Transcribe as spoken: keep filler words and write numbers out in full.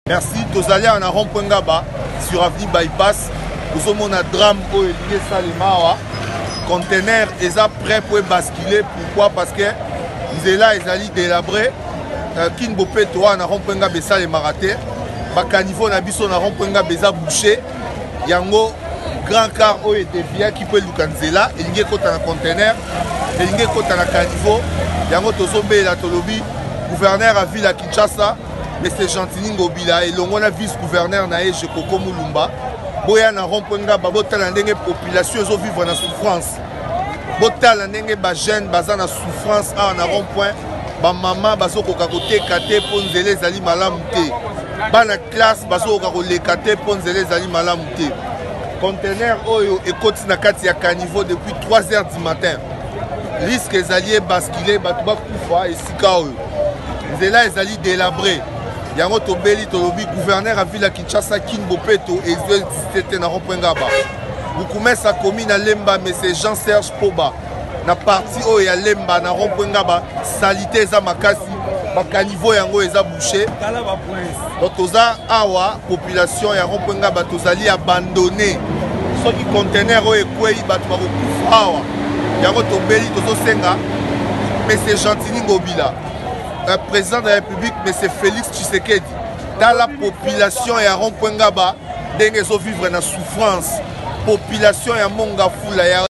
Merci, tous allés en rond-point Ngaba sur avenue Bypass. Nous sommes un drame où il y a Salima. Conteneur est prêt pour basculer. Pourquoi? Parce que nous sommes là, ils allaient délabrer. Kin Bopé, toi, en rond-point Ngaba, ça les maraté. Bakanivo, on a vu son rond-point Ngaba, ça bouché. Yango, grand car où il était bien qui peut le canzela. Il y a un conteneur. Il y a un caniveau. Yango, Tozombe, la Tolobi. Gouverneur à ville à Kinshasa. Mais c'est Gentini Ngobila et l'on a vice-gouverneur Nae Jekoko Moulumba. Boya na romponga babota la ndenge population zo vivre na souffrance. Bota la ndenge ba jeune baza na souffrance a na rond-point ba maman bazo ko kakote kate ponzele zali malamu te. Ba na classe bazo ko lekate ponzele zali malamu te. Conteneur oyo ekoti na kati ya caniveau depuis trois heures du matin. Risque ezali basculer batu ba kufa esika oyo. Nzela ezali délabré. Yango tobeli tolobi gouverneur à ville à Kinshasa Kin Bopeto et c'était na rond-point Ngaba. Boukoumès a commis na Lemba mais c'est Jean-Serge Poba. Na parti o ya Lemba na rond-point Ngaba salité za makasi bakanivo yango eza bouché. Donc toza awa population ya rond-point Ngaba tozali abandonné. Ceux qui conteneur o ekwei batu bakokufa awa. Yango tobeli tozo senga mais c'est Gentini Ngobila. Le président de la République, M. Félix Tshisekedi, dans la population et à rond-point Ngaba, vivre dans la souffrance. Population et à Mongafoula.